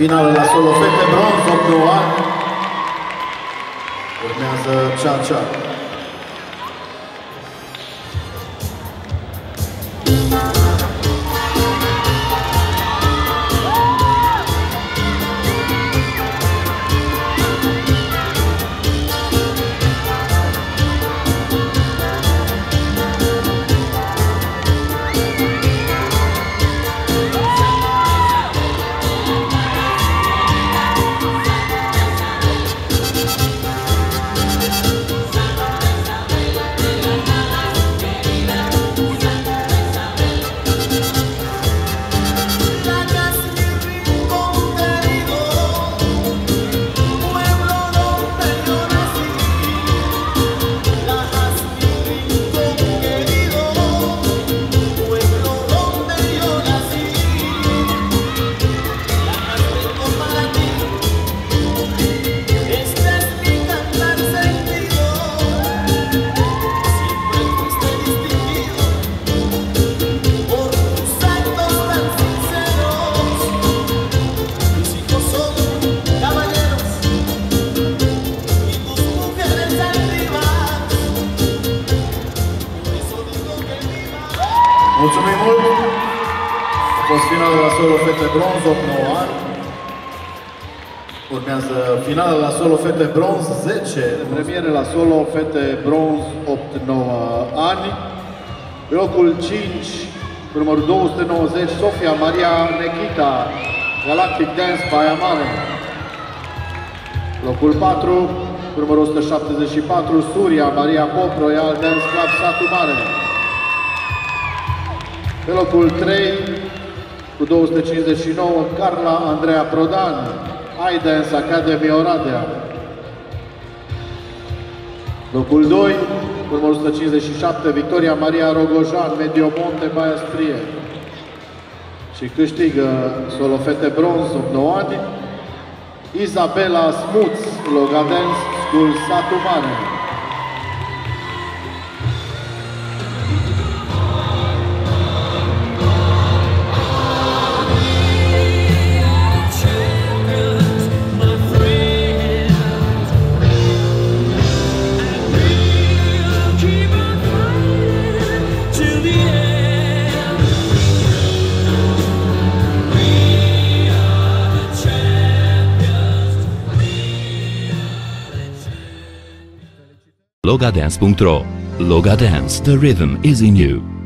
Finală la solo fete, bronz, 8-9 ani. Urmează Cea-Cea. Mulțumim mult! A fost finalul la solo fete bronz, 8-9 ani. Urmează finalul la solo fete bronz, 10 premiere la solo fete bronz, 8-9 ani. Pe locul 5, cu numărul 290, Sofia Maria Nechita, Galactic Dance Baia Mare. Locul 4, cu numărul 174, Surya Maria Pop, Royal Dance Club Satu Mare. Pe locul 3, cu 259, Carla Andreea Prodan, iDance Academy Oradea. Locul 2, cu numărul 157, Victoria Maria Rogojan, Mediomonte, Baia Strie. Și câștigă solo fete bronz, 8-9 ani, Isabela Smuț, Loga Dance School Satu Mare. Logadance.ro. Logadance, the rhythm is in you.